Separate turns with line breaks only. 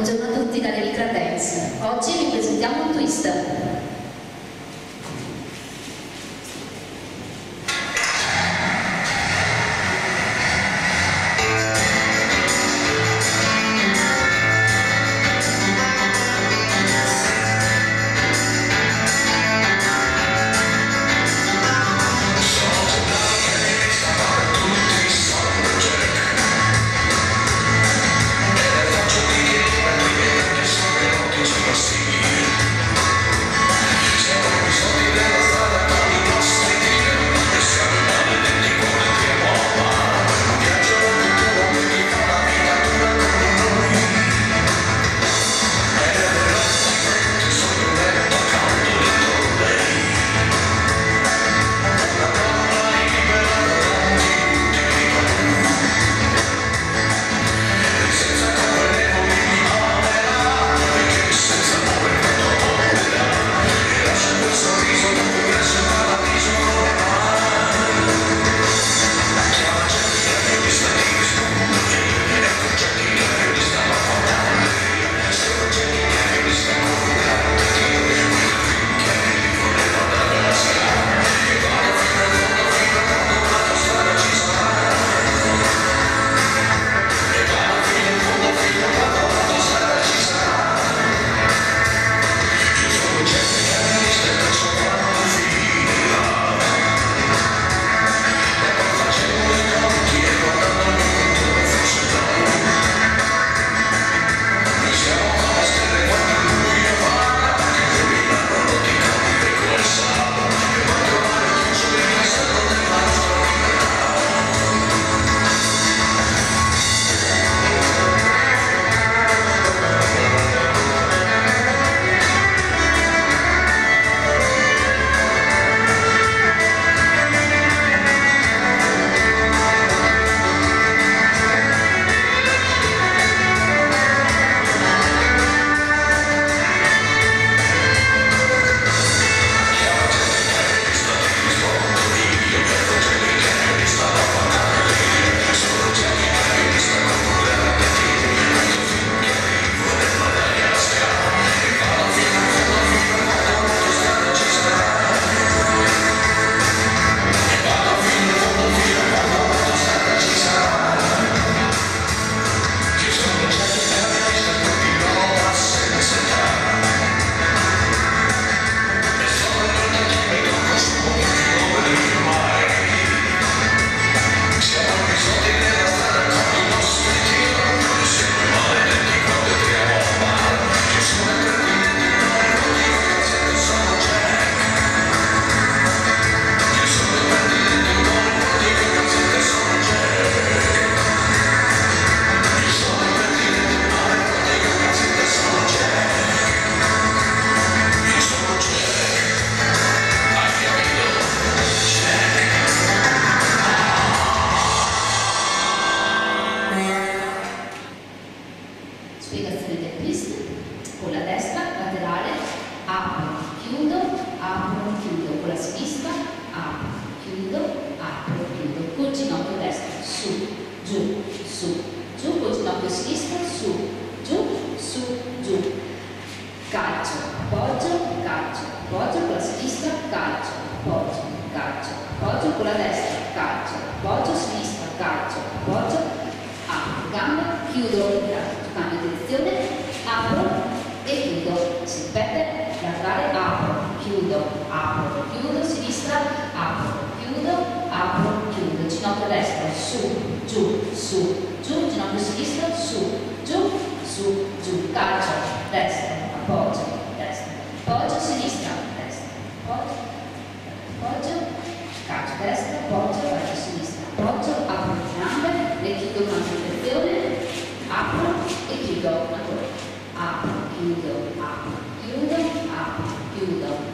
Buongiorno a tutti da Lyrica Dance. Oggi vi presentiamo un twist. Spiegazione del twist: con la destra laterale apro, chiudo, con la sinistra apro, chiudo, col ginocchio destro su, giù, col ginocchio sinistro su, giù, calcio, appoggio, con la sinistra calcio, appoggio, con la destra calcio, appoggio, sinistra calcio, appoggio, apro, gambe, chiudo, cambio direzione, apro e chiudo, si ripete, laterale, apro, chiudo, sinistra, apro, chiudo, ginocchio destro, su, giù, ginocchio sinistro, su, giù, calcio, destro, appoggio, sinistra, destra, appoggio, calcio, destro, appoggio, sinistra, appoggio, apro le gambe, le chiudo, cambio direzione, apro e chiudo ancora, apro, chiudo,